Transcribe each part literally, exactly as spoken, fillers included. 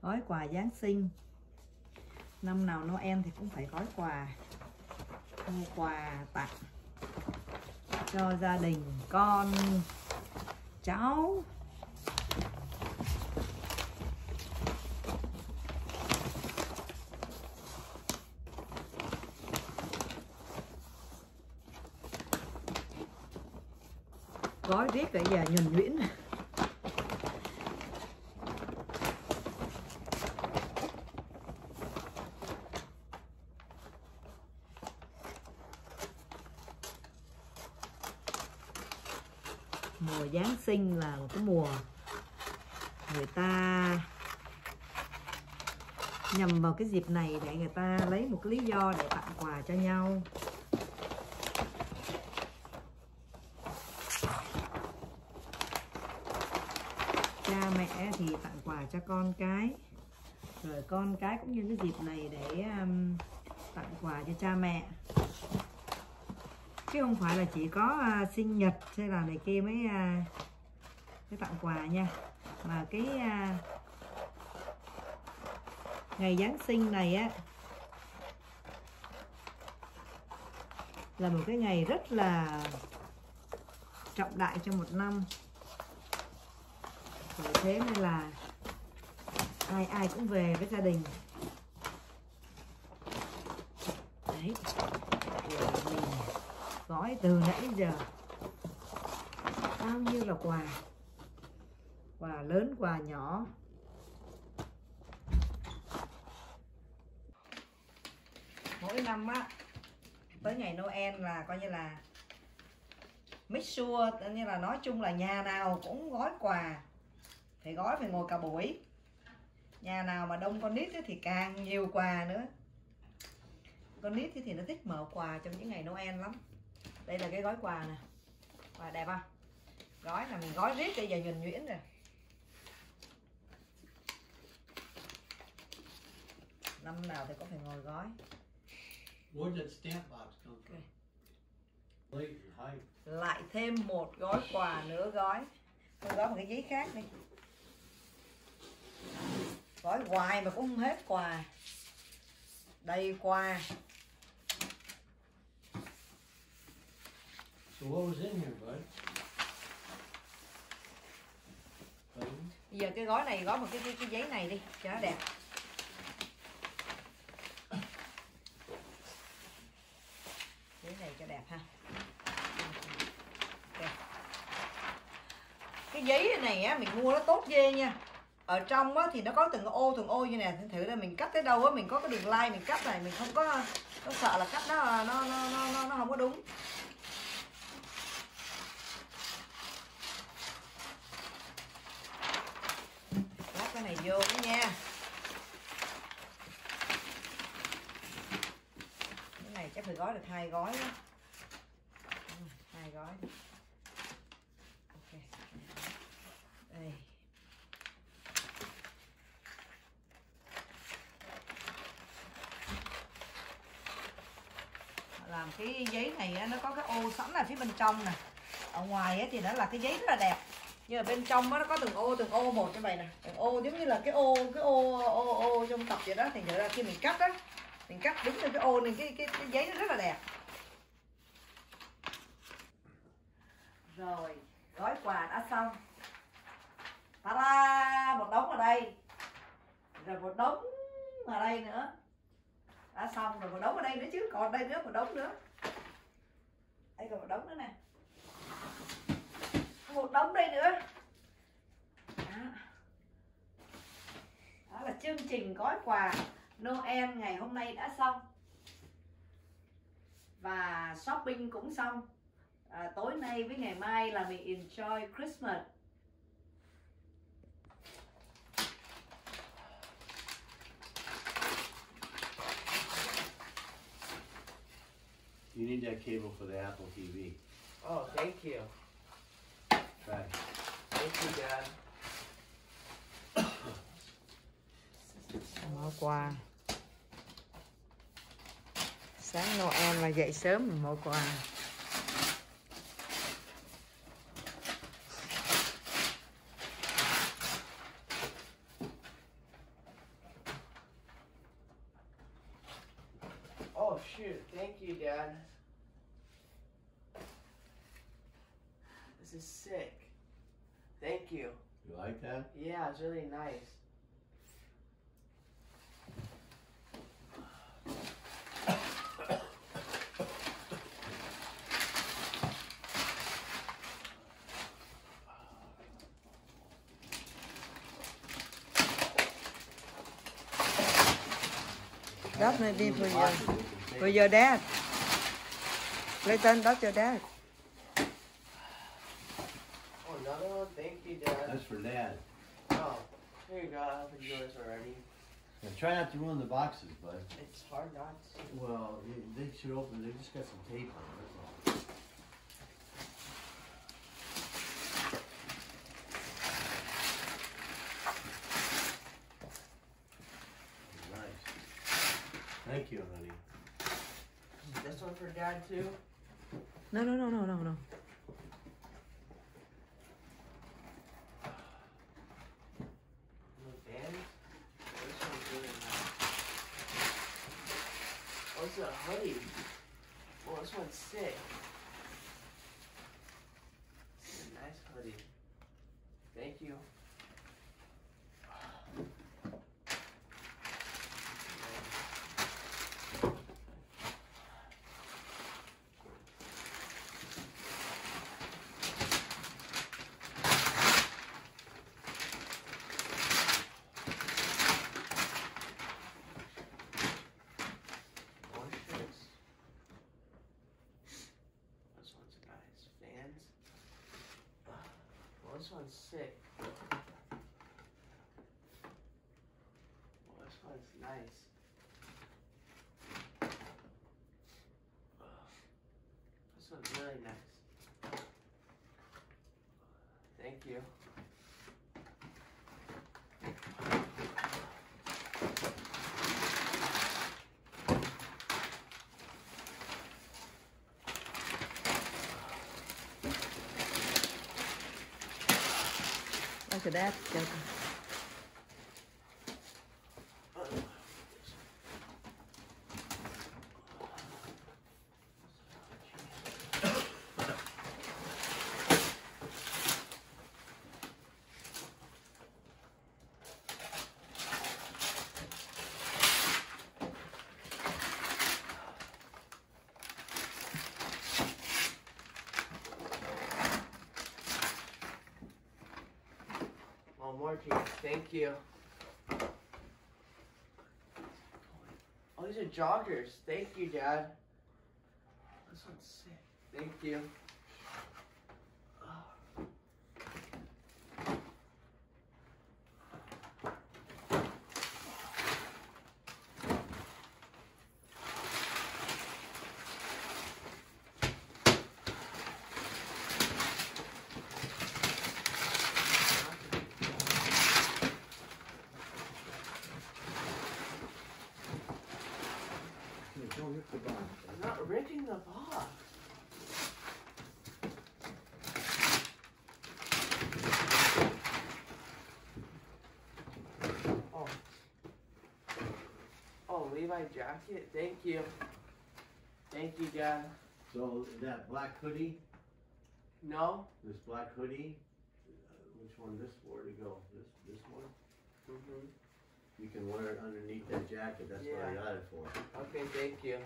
Gói quà Giáng sinh. Năm nào Noel thì cũng phải gói quà, mua quà tặng cho gia đình, con, cháu. Gói riết bây giờ nhuần nhuyễn. Mùa Giáng sinh là một cái mùa người ta nhằm vào cái dịp này để người ta lấy một cái lý do để tặng quà cho nhau. Cha mẹ thì tặng quà cho con cái, rồi con cái cũng như cái dịp này để um, tặng quà cho cha mẹ, chứ không phải là chỉ có uh, sinh nhật hay là này kia mới uh, mới tặng quà nha. Mà cái uh, ngày Giáng sinh này á là một cái ngày rất là trọng đại trong một năm. Bởi thế nên là ai ai cũng về với gia đình. Đấy, mình gói từ nãy giờ bao nhiêu là quà, quà lớn quà nhỏ. Mỗi năm á tới ngày Noel là coi như là make sure, như là nói chung là nhà nào cũng gói quà, phải gói, phải ngồi cả buổi. Nhà nào mà đông con nít thì càng nhiều quà nữa. Con nít thì nó thích mở quà trong những ngày Noel lắm. Đây là cái gói quà nè, quà đẹp không? Gói là mình gói riết bây giờ nhuần nhuyễn rồi. Năm nào thì có phải ngồi gói. Where did stamp box come from? Late and height. Lại thêm một gói quà nữa gói. Tôi gói một cái giấy khác đi. Gói hoài mà cũng không hết quà. Đầy quà. So what was in here, bud? Bây giờ cái gói này gói một cái, cái, cái giấy này đi cho nó đẹp. Giấy này cho đẹp ha. Okay. Cái giấy này á mình mua nó tốt ghê nha. Ở trong á thì nó có từng ô từng ô như này, thử ra mình cắt tới đâu á mình có cái đường line mình cắt này, mình không có có sợ là cắt nó nó nó nó nó không có đúng. Lát cái này vô nữa nha. Cái này chắc phải gói được hai gói đó. Hai gói. Ok. Đây. Làm cái giấy này á, nó có cái ô sẵn ở phía bên trong nè. Ở ngoài á, thì nó là cái giấy rất là đẹp. Nhưng mà bên trong á, nó có từng ô từng ô một như vậy nè. Từng ô giống như là cái ô cái ô ô ô trong tập vậy đó. Thì ra khi mình cắt á, mình cắt đúng theo cái ô này, cái cái, cái giấy nó rất là đẹp. Rồi, gói quà đã xong. Ta-da! Một đống ở đây. Rồi một đống ở đây nữa. Đã xong rồi, một đống ở đây nữa chứ, còn đây nữa, một đống nữa. Đây còn một đống nữa nè. Một đống đây nữa. Đó. Đó là chương trình gói quà Noel ngày hôm nay đã xong. Và shopping cũng xong. À, tối nay với ngày mai là mình enjoy Christmas. You need that cable for the Apple ti vi. Oh, thank you. Try. Thank you, Dad. Mở quà. Sáng Noel mà dậy sớm mình mở quà. shoot. Thank you, Dad. This is sick. Thank you. You like that? Yeah, it's really nice. That may be for your, Boxes, we can take for your dad. Clayton, that's your dad. Oh, another one? Thank you, Dad. That's for Dad. Oh, here you go. I opened yours already. Now, try not to ruin the boxes, bud. It's hard not to. Well, they, they should open. They just got some tape on it. That's all. Nice. Thank you, honey. This one for Dad, too? No, no, no, no, no, no. No fans? Oh, this one's really nice. Oh, it's a hoodie. Oh, this one's sick. This is a nice hoodie. Thank you. More shirts. This one's nice. Fans. Oh, this one's sick. Oh, this one's nice. This one's really nice. Thank you. That's your dad. Clayton. One more piece. Thank you. Oh, these are joggers. Thank you, Dad. This one's sick. Thank you. Here, don't rip the box. I'm not ripping the box. Oh. Oh, Levi jacket. Thank you. Thank you, Dad. So that black hoodie, No? this black hoodie, uh, which one? This where to go? This this one. Mm-hmm. You can wear it underneath that jacket. That's what I Yeah. got it for. Okay, thank you.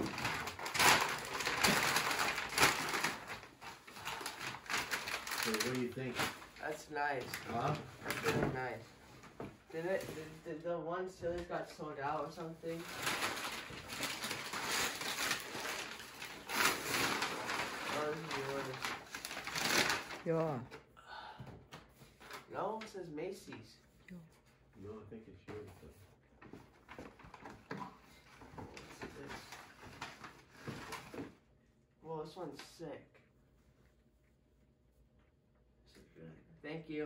So what do you think? That's nice. Huh? That's really nice. Did it? Did, did the one Steelers got sold out or something? Oh, this is yours. Your. No, it says Macy's. No, I think it's yours. But What's this? Well, this one's sick. This is good. Thank you.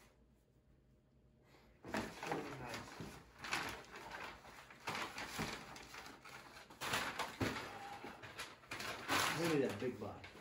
That's really nice. look at that big box.